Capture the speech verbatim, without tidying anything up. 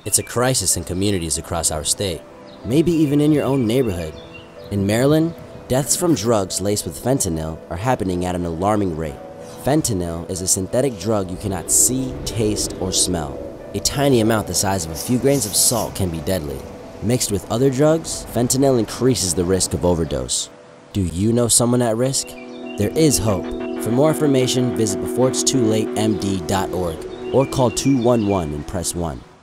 It's a crisis in communities across our state, maybe even in your own neighborhood. In Maryland, deaths from drugs laced with fentanyl are happening at an alarming rate. Fentanyl is a synthetic drug you cannot see, taste, or smell. A tiny amount the size of a few grains of salt can be deadly. Mixed with other drugs, fentanyl increases the risk of overdose. Do you know someone at risk? There is hope. For more information, visit before it's too late m d dot org or call two one one and press one.